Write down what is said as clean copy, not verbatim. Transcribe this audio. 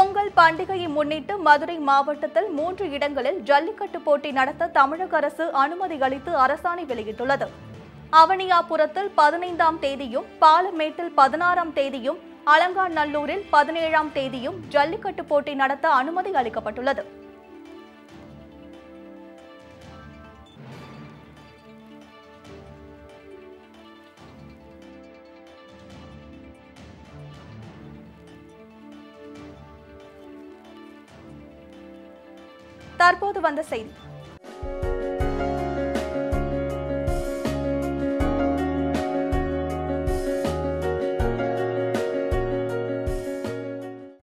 பொங்கல் பண்டிகையை முன்னிட்டு மதுரை மாவட்டத்தில் 3 இடங்களில் ஜல்லிக்கட்டு போட்டி நடத்த தமிழக அரசு அனுமதி அளித்து அரசாணை வெளியிட்டுள்ளது. அவனியாபுரத்தில் 15ஆம் தேதியும், பாலமேட்டில் 16ஆம் தேதியும், அலங்காநல்லூரில் 17ஆம் தேதியும் ஜல்லிக்கட்டு போட்டி நடத்த அனுமதி அளிக்கப்பட்டுள்ளது. தற்போது வந்த செய்தி.